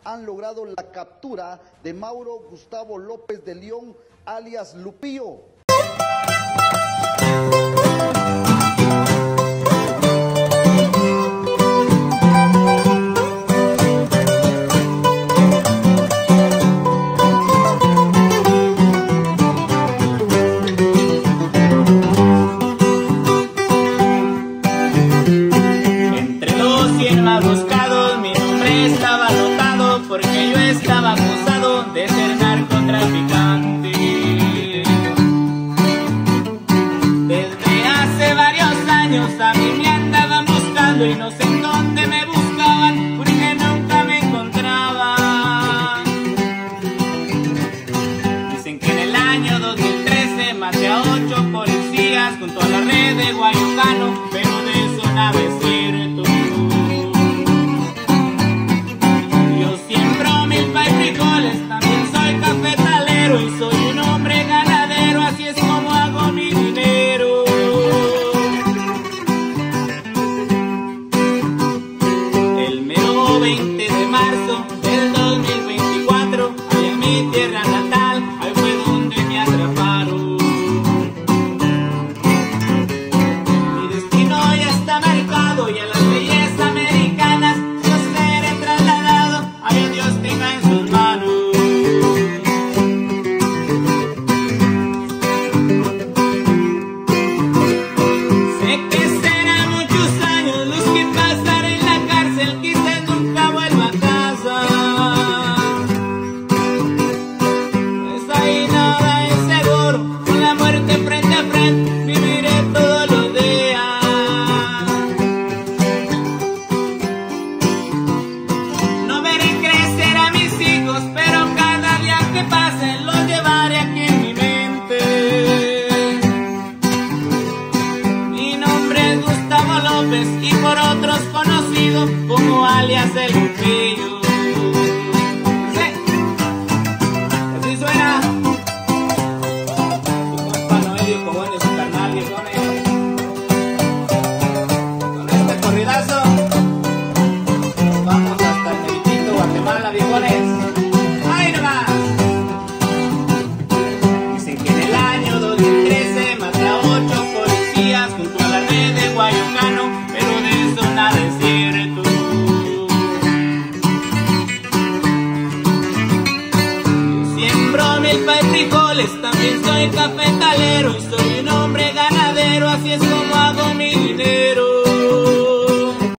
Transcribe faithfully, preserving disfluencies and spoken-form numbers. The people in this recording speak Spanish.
han logrado la captura de Mauro Gustavo López de León, alias Lupillo. Buscado, mi nombre estaba anotado porque yo estaba acusado de ser narcotraficante. Desde hace varios años a mí me andaban buscando y no sé en dónde me buscaban porque nunca me encontraban. Dicen que en el año dos mil trece maté a ocho policías junto a la red de Guayucano, pero de eso nada es cierto. También soy cafetalero y soy un hombre ganadero, así es como hago mi dinero. El mero veinte de marzo del dos mil veinticuatro, allá en mi tierra natal, ahí fue donde me atraparon. Mi destino ya está marcado y a las leyes americanas yo seré trasladado, ay Dios tenga en sus manos. Y por otros conocido como alias el Lupillo. Sí, así suena su compa Noelio Cobón y su carnal viejones. Con este corridazo nos vamos hasta el Meritito, Guatemala, viejones. ¡Ay nomás! Dicen que en el año dos mil trece maté a ocho policías junto a la red de Guayucano, nada es cierto. Yo siembro mil frijoles, también soy cafetalero y soy